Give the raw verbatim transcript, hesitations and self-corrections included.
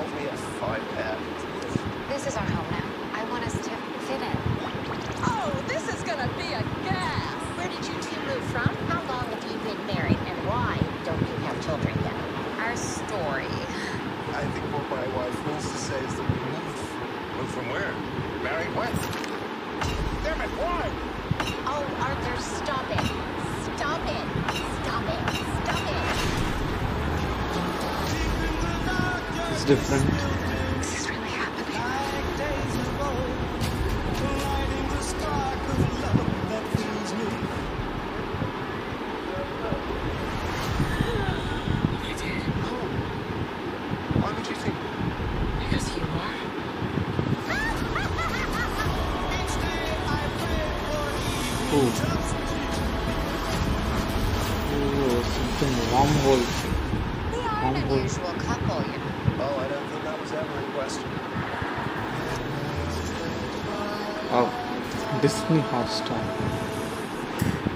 calls me a five-pad. This is our home now. I want us to fit in. Oh, this is gonna be a gas! Where did you two move from? How long have you been married? And why don't you have children yet? Our story. I think what my wife means to say is that we moved. Moved from where? Married when? Damn it, why? Oh, Arthur, stop it. Stop it. Stop it. Stop it. It's different. This is really happening. You did. Oh. Why would you think? Because you are. Oh. Oh, something wormhole. We are an Wormhole. unusual couple, you know. Oh, I don't think that was ever in question. Oh, Disney Hotstar.